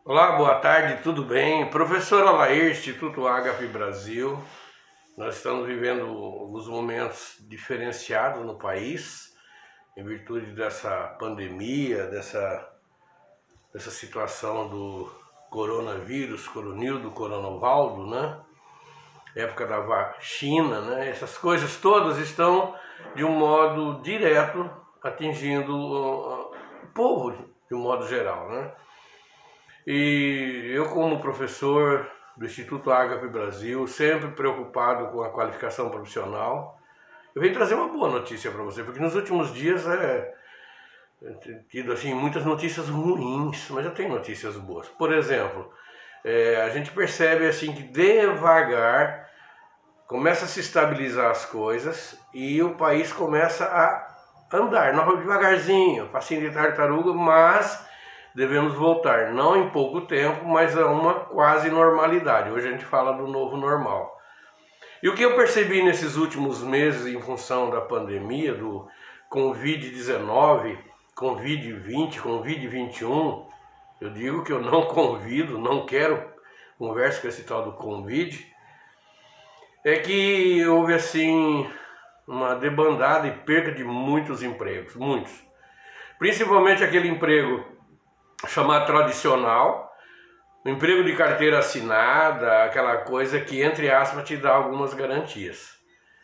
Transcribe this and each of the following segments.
Olá, boa tarde, tudo bem? Professor Alair, Instituto Agape Brasil. Nós estamos vivendo alguns momentos diferenciados no país, em virtude dessa pandemia, dessa situação do coronavírus, coronildo, coronavaldo, né? Época da vacina, né? Essas coisas todas estão de um modo direto atingindo o povo de um modo geral, né? E eu, como professor do Instituto Agape Brasil, sempre preocupado com a qualificação profissional, eu venho trazer uma boa notícia para você, porque nos últimos dias tenho tido assim, muitas notícias ruins, mas eu tenho notícias boas. Por exemplo, a gente percebe assim que devagar começa a se estabilizar as coisas e o país começa a andar, não devagarzinho, passinho de tartaruga, mas devemos voltar, não em pouco tempo, mas a uma quase normalidade. Hoje a gente fala do novo normal. E o que eu percebi nesses últimos meses em função da pandemia, do Covid-19, Covid-20, Covid-21, eu digo que eu não convido, não quero conversa com esse tal do Covid, é que houve assim uma debandada e perda de muitos empregos, muitos. Principalmente aquele emprego chamado tradicional, o emprego de carteira assinada, aquela coisa que, entre aspas, te dá algumas garantias.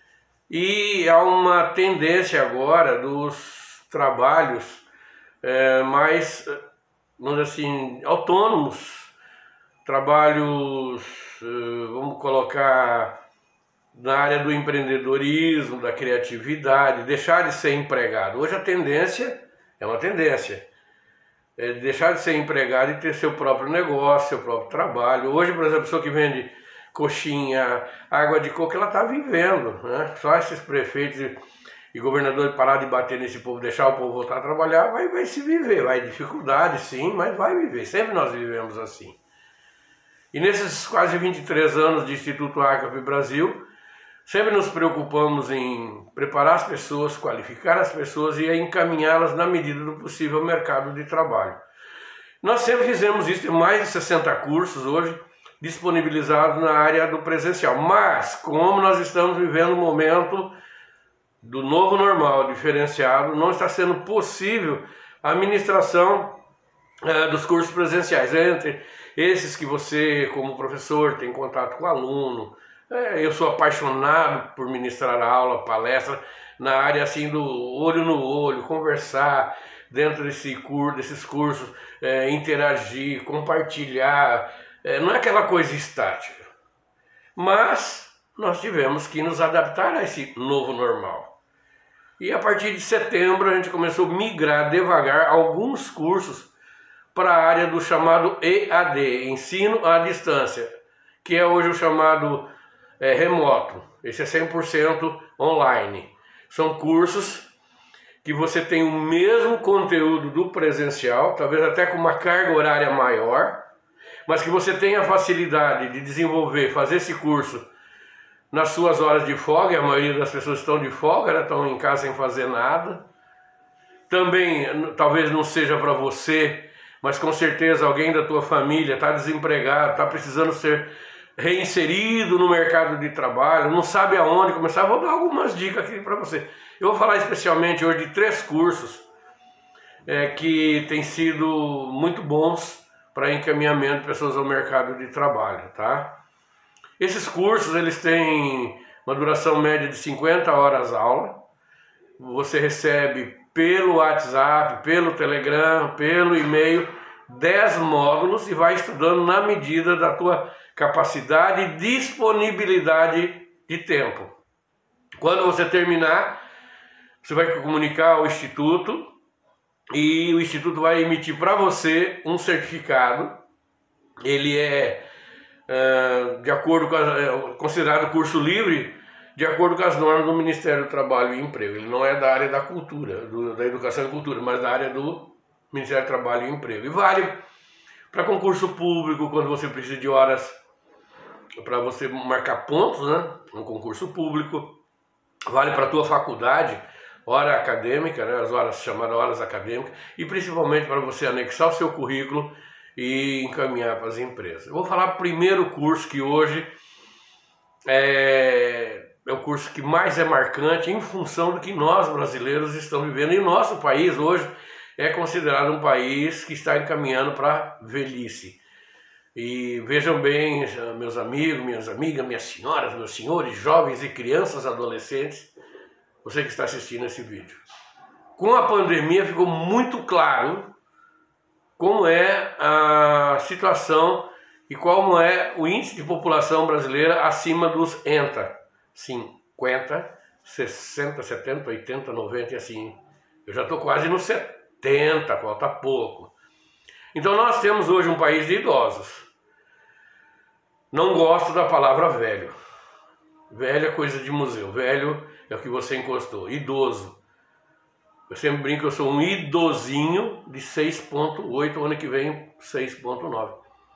E há uma tendência agora dos trabalhos mais, vamos dizer assim, autônomos, trabalhos, vamos colocar, na área do empreendedorismo, da criatividade, deixar de ser empregado. Hoje a tendência é uma tendência. Deixar de ser empregado e ter seu próprio negócio, seu próprio trabalho. Hoje, por exemplo, a pessoa que vende coxinha, água de coco, ela está vivendo, né? Só esses prefeitos e governadores parar de bater nesse povo, deixar o povo voltar a trabalhar, vai se viver. Vai dificuldade, sim, mas vai viver. Sempre nós vivemos assim. E nesses quase 23 anos de Instituto Agape Brasil, sempre nos preocupamos em preparar as pessoas, qualificar as pessoas e encaminhá-las na medida do possível ao mercado de trabalho. Nós sempre fizemos isso, tem mais de 60 cursos hoje disponibilizados na área do presencial. Mas, como nós estamos vivendo um momento do novo normal diferenciado, não está sendo possível a administração dos cursos presenciais. Entre esses que você, como professor, tem contato com o aluno. Eu sou apaixonado por ministrar aula, palestra, na área assim do olho no olho, conversar dentro desses cursos, interagir, compartilhar. Não é aquela coisa estática. Mas nós tivemos que nos adaptar a esse novo normal. E a partir de setembro a gente começou a migrar devagar alguns cursos para a área do chamado EAD, Ensino à Distância, que é hoje o chamado remoto. Esse é 100% online. São cursos que você tem o mesmo conteúdo do presencial, talvez até com uma carga horária maior, mas que você tem a facilidade de desenvolver, fazer esse curso nas suas horas de folga, e a maioria das pessoas estão de folga, né? Estão em casa sem fazer nada. Também, talvez não seja para você, mas com certeza alguém da tua família está desempregado, está precisando ser reinserido no mercado de trabalho, não sabe aonde começar. Vou dar algumas dicas aqui para você. Eu vou falar especialmente hoje de 3 cursos que têm sido muito bons para encaminhamento de pessoas ao mercado de trabalho, tá? Esses cursos, eles têm uma duração média de 50 horas aula. Você recebe pelo WhatsApp, pelo Telegram, pelo e-mail 10 módulos e vai estudando na medida da tua capacidade e disponibilidade de tempo. Quando você terminar, você vai comunicar ao Instituto e o Instituto vai emitir para você um certificado. Ele é de acordo com considerado curso livre, de acordo com as normas do Ministério do Trabalho e Emprego. Ele não é da área da cultura, da educação e cultura, mas da área do Ministério do Trabalho e Emprego. E vale para concurso público, quando você precisa de horas para você marcar pontos, né, no concurso público. Vale para a tua faculdade, hora acadêmica, né, as horas chamadas horas acadêmicas, e principalmente para você anexar o seu currículo e encaminhar para as empresas. Eu vou falar primeiro o curso que hoje é o curso que mais é marcante em função do que nós brasileiros estamos vivendo. E o nosso país hoje é considerado um país que está encaminhando para a velhice. E vejam bem, meus amigos, minhas amigas, minhas senhoras, meus senhores, jovens e crianças, adolescentes, você que está assistindo esse vídeo. Com a pandemia ficou muito claro como é a situação e como é o índice de população brasileira acima dos 50, 60, 70, 80, 90 e assim. Eu já estou quase nos 70, falta pouco. Então nós temos hoje um país de idosos. Não gosto da palavra velho. Velho é coisa de museu. Velho é o que você encostou. Idoso. Eu sempre brinco que eu sou um idosinho de 6.8, ano que vem 6.9.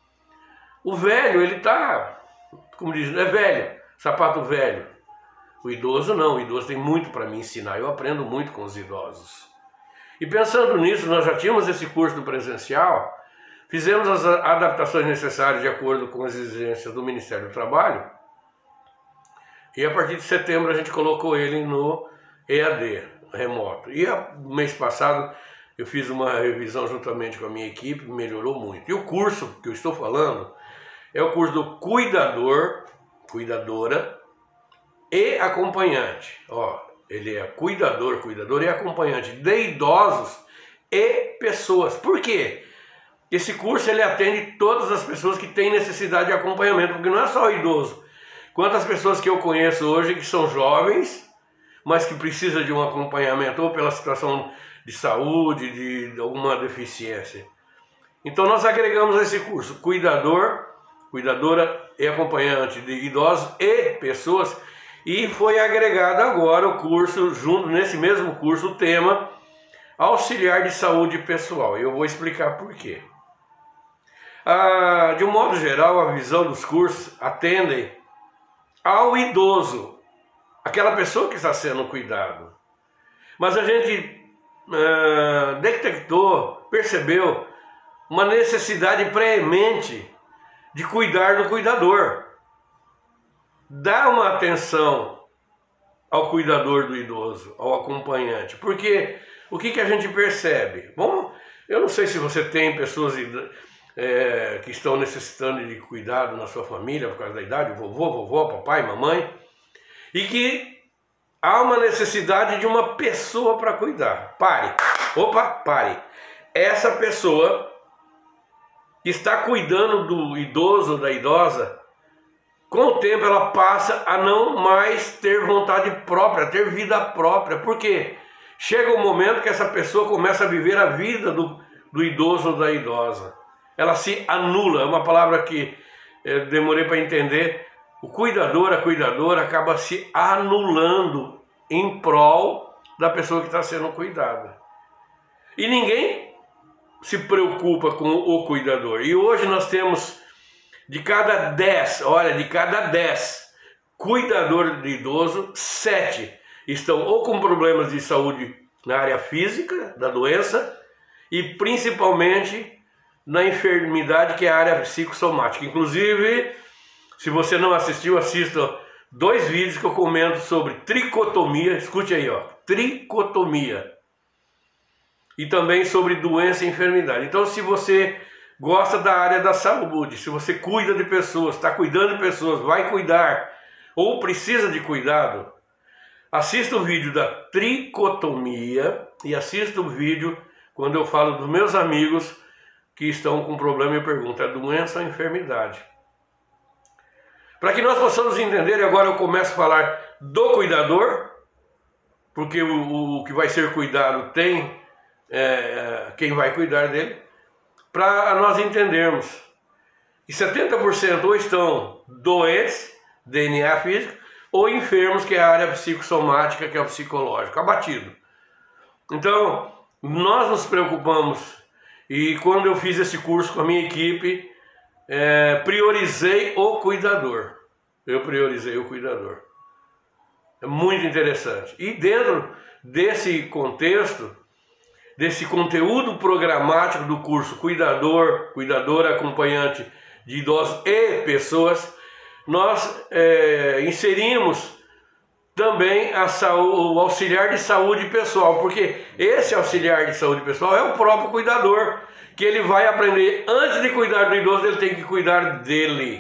O velho, ele tá, como diz, é velho, sapato velho. O idoso não, o idoso tem muito para me ensinar. Eu aprendo muito com os idosos. E pensando nisso, nós já tínhamos esse curso do presencial, fizemos as adaptações necessárias de acordo com as exigências do Ministério do Trabalho, e a partir de setembro a gente colocou ele no EAD, remoto. E no mês passado eu fiz uma revisão juntamente com a minha equipe, melhorou muito. E o curso que eu estou falando é o curso do cuidador, cuidadora e acompanhante. Ó, ele é cuidador, cuidadora e acompanhante de idosos e pessoas. Por quê? Esse curso ele atende todas as pessoas que têm necessidade de acompanhamento, porque não é só o idoso. Quantas pessoas que eu conheço hoje que são jovens, mas que precisam de um acompanhamento ou pela situação de saúde, de alguma deficiência. Então nós agregamos esse curso, cuidador, cuidadora e acompanhante de idosos e pessoas, e foi agregado agora o curso, junto nesse mesmo curso, o tema auxiliar de saúde pessoal. Eu vou explicar por quê. De um modo geral, a visão dos cursos atendem ao idoso, aquela pessoa que está sendo cuidado. Mas a gente detectou, percebeu uma necessidade preemente de cuidar do cuidador. Dá uma atenção ao cuidador do idoso, ao acompanhante. Porque o que a gente percebe? Bom, eu não sei se você tem pessoas que estão necessitando de cuidado na sua família por causa da idade, vovô, vovó, papai, mamãe, e que há uma necessidade de uma pessoa para cuidar. Pare. Opa, pare. Essa pessoa que está cuidando do idoso ou da idosa, com o tempo ela passa a não mais ter vontade própria, ter vida própria. Por quê? Chega um momento que essa pessoa começa a viver a vida do idoso ou da idosa. Ela se anula, é uma palavra que eu demorei para entender. O cuidador, a cuidadora acaba se anulando em prol da pessoa que está sendo cuidada. E ninguém se preocupa com o cuidador. E hoje nós temos de cada 10, olha, de cada 10 cuidadores de idoso, 7 estão ou com problemas de saúde na área física, da doença, e principalmente na enfermidade que é a área psicossomática. Inclusive, se você não assistiu, assista 2 vídeos que eu comento sobre tricotomia, escute aí, ó, tricotomia, e também sobre doença e enfermidade. Então, se você gosta da área da saúde, se você cuida de pessoas, está cuidando de pessoas, vai cuidar, ou precisa de cuidado, assista o vídeo da tricotomia e assista o vídeo quando eu falo dos meus amigos que estão com problema e perguntam, é doença ou enfermidade? Para que nós possamos entender, e agora eu começo a falar do cuidador, porque o que vai ser cuidado tem quem vai cuidar dele, para nós entendermos que 70% ou estão doentes, DNA físico, ou enfermos, que é a área psicossomática, que é o psicológico, abatido. Então, nós nos preocupamos, e quando eu fiz esse curso com a minha equipe, priorizei o cuidador. Eu priorizei o cuidador. É muito interessante. E dentro desse contexto, desse conteúdo programático do curso Cuidador, Cuidadora Acompanhante de Idosos e Pessoas, nós inserimos também o auxiliar de saúde pessoal, porque esse auxiliar de saúde pessoal é o próprio cuidador, que ele vai aprender, antes de cuidar do idoso, ele tem que cuidar dele.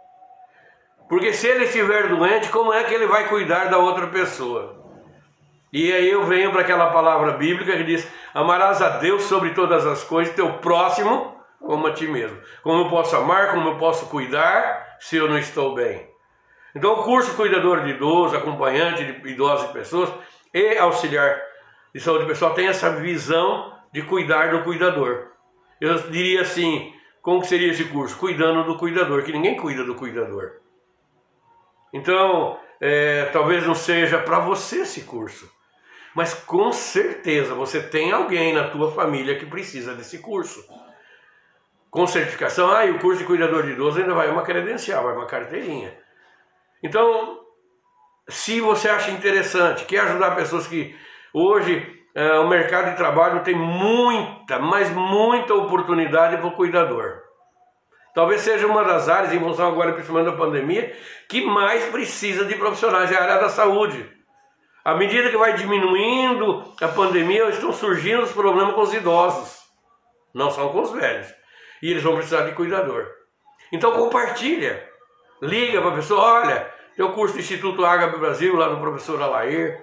Porque se ele estiver doente, como é que ele vai cuidar da outra pessoa? E aí eu venho para aquela palavra bíblica que diz: amarás a Deus sobre todas as coisas, teu próximo como a ti mesmo. Como eu posso amar, como eu posso cuidar se eu não estou bem? Então o curso Cuidador de Idoso, Acompanhante de Idosos e Pessoas e Auxiliar de Saúde Pessoal tem essa visão de cuidar do cuidador. Eu diria assim, como que seria esse curso? Cuidando do cuidador, que ninguém cuida do cuidador. Então, talvez não seja para você esse curso, mas com certeza você tem alguém na tua família que precisa desse curso. Com certificação, e o curso de Cuidador de Idoso ainda vai uma credencial, vai uma carteirinha. Então, se você acha interessante, quer ajudar pessoas que hoje o mercado de trabalho tem muita, mas muita oportunidade para o cuidador. Talvez seja uma das áreas, em função agora principalmente da pandemia, que mais precisa de profissionais, é a área da saúde. À medida que vai diminuindo a pandemia, estão surgindo os problemas com os idosos, não só com os velhos. E eles vão precisar de cuidador. Então compartilha. Liga para a pessoa: olha, tem o curso do Instituto Ágape Brasil, lá do professor Alair.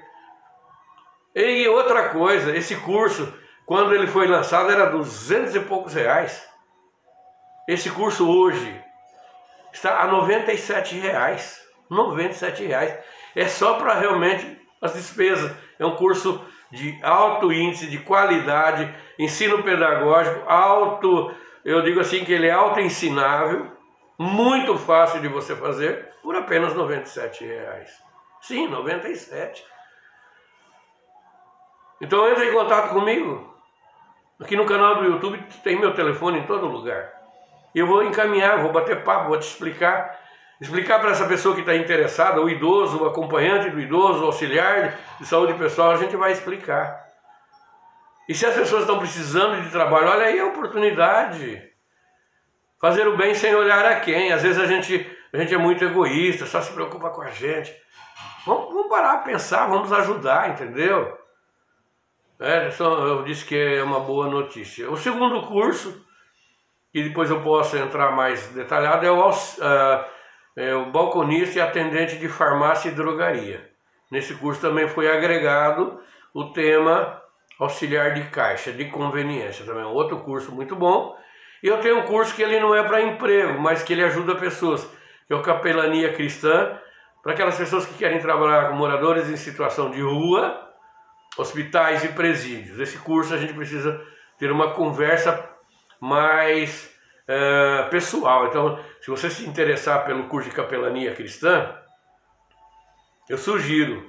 E outra coisa, esse curso, quando ele foi lançado, era 200 e poucos reais. Esse curso hoje está a 97 reais. 97 reais. É só para realmente as despesas. É um curso de alto índice, de qualidade, ensino pedagógico, eu digo assim que ele é auto-ensinável, muito fácil de você fazer, por apenas 97 reais. Sim, 97. Então entre em contato comigo. Aqui no canal do YouTube tem meu telefone em todo lugar. Eu vou encaminhar, vou bater papo, vou te explicar para essa pessoa que está interessada, o idoso, o acompanhante do idoso, o auxiliar de saúde pessoal, a gente vai explicar. E se as pessoas estão precisando de trabalho, olha aí a oportunidade. Fazer o bem sem olhar a quem. Às vezes a gente é muito egoísta, só se preocupa com a gente. Vamos parar a pensar, vamos ajudar, entendeu? Eu disse que é uma boa notícia. O segundo curso, e depois eu posso entrar mais detalhado, é o balconista e atendente de farmácia e drogaria. Nesse curso também foi agregado o tema auxiliar de caixa, de conveniência. Também é outro curso muito bom. E eu tenho um curso que ele não é para emprego, mas que ele ajuda pessoas, que é o Capelania Cristã, para aquelas pessoas que querem trabalhar com moradores em situação de rua, hospitais e presídios. Esse curso a gente precisa ter uma conversa mais pessoal. Então, se você se interessar pelo curso de Capelania Cristã, eu sugiro.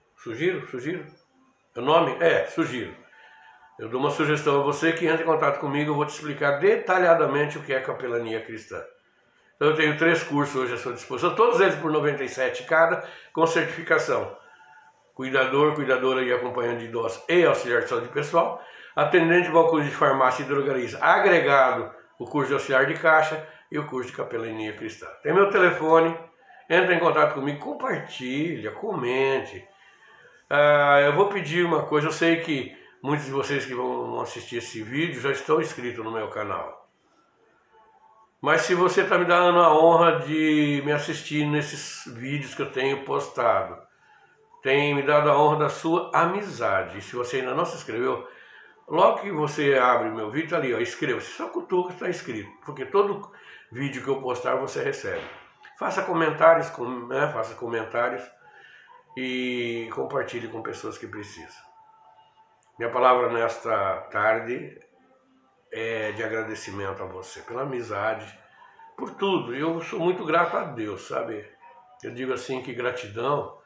O nome? Sugiro. Eu dou uma sugestão a você que entre em contato comigo, eu vou te explicar detalhadamente o que é Capelania Cristã. Então eu tenho 3 cursos hoje à sua disposição, todos eles por 97 cada, com certificação. Cuidador, cuidadora e acompanhante de idosos e auxiliar de saúde pessoal, atendente de balcões de farmácia e drogarias, agregado o curso de auxiliar de caixa e o curso de Capelania Cristã. Tem meu telefone, entre em contato comigo, compartilha, comente. Eu vou pedir uma coisa, eu sei que muitos de vocês que vão assistir esse vídeo já estão inscritos no meu canal. Mas se você está me dando a honra de me assistir nesses vídeos que eu tenho postado, tem me dado a honra da sua amizade. E se você ainda não se inscreveu, logo que você abre o meu vídeo, tá ali, ó, inscreva-se. Só cutuca está inscrito, porque todo vídeo que eu postar você recebe. Faça comentários, faça comentários e compartilhe com pessoas que precisam. Minha palavra nesta tarde é de agradecimento a você pela amizade, por tudo. Eu sou muito grato a Deus, sabe? Eu digo assim que gratidão,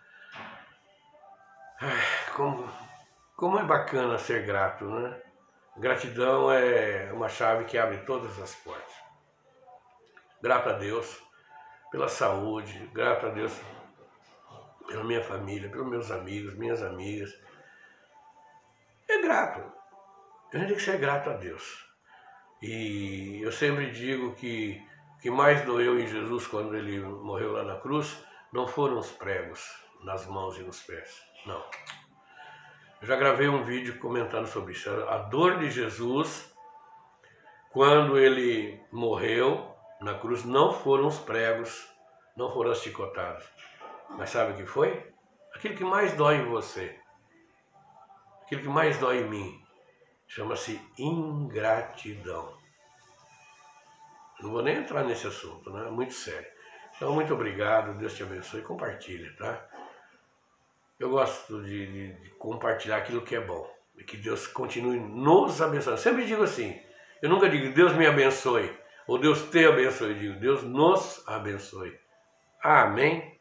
como é bacana ser grato, né? Gratidão é uma chave que abre todas as portas. Grato a Deus pela saúde, grato a Deus pela minha família, pelos meus amigos, minhas amigas. É grato. a gente tem que ser grato a Deus. E eu sempre digo que o que mais doeu em Jesus quando ele morreu lá na cruz não foram os pregos nas mãos e nos pés, não. Eu já gravei um vídeo comentando sobre isso. A dor de Jesus quando ele morreu na cruz não foram os pregos, não foram as chicotadas. Mas sabe o que foi? Aquilo que mais dói em você, aquilo que mais dói em mim, chama-se ingratidão. Não vou nem entrar nesse assunto, né? É muito sério. Então, muito obrigado, Deus te abençoe, compartilha, tá? Eu gosto de compartilhar aquilo que é bom e que Deus continue nos abençoando. Sempre digo assim, eu nunca digo Deus me abençoe ou Deus te abençoe, eu digo Deus nos abençoe. Amém?